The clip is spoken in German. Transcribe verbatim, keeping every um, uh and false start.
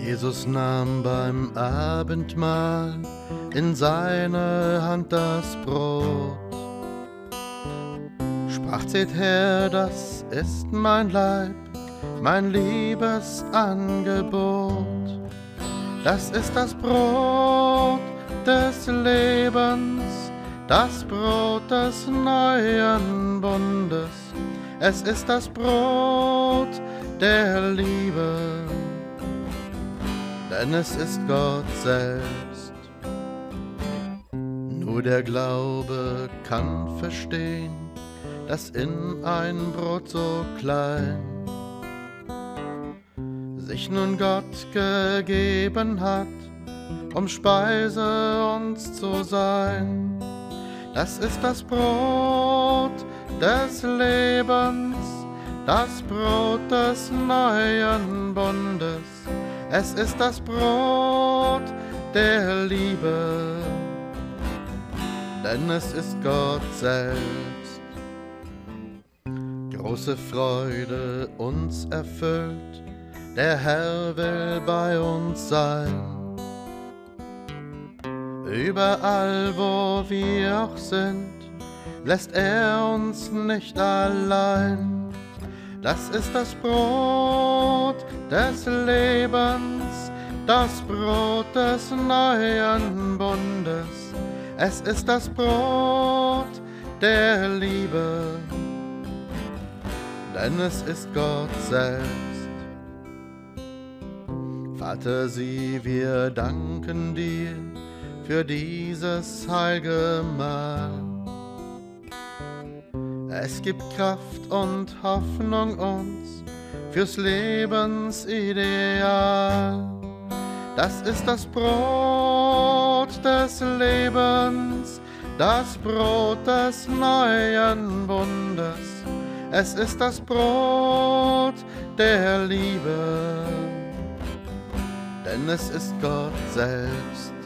Jesus nahm beim Abendmahl in seine Hand das Brot, sprach: Seht her, das ist mein Leib, mein Liebesangebot. Das ist das Brot des Lebens, das Brot des neuen Bundes. Es ist das Brot der Liebe, denn es ist Gott selbst. Nur der Glaube kann verstehen, dass in ein Brot so klein sich nun Gott gegeben hat, um Speise uns zu sein. Das ist das Brot des Lebens, das Brot des neuen Bundes. Es ist das Brot der Liebe, denn es ist Gott selbst. Große Freude uns erfüllt, der Herr will bei uns sein. Überall, wo wir auch sind, lässt er uns nicht allein. Das ist das Brot des Lebens, das Brot des neuen Bundes. Es ist das Brot der Liebe, denn es ist Gott selbst. Vater, sieh, wir danken dir für dieses heilige Mahl. Es gibt Kraft und Hoffnung uns fürs Lebensideal. Das ist das Brot des Lebens, das Brot des neuen Bundes. Es ist das Brot der Liebe, denn es ist Gott selbst.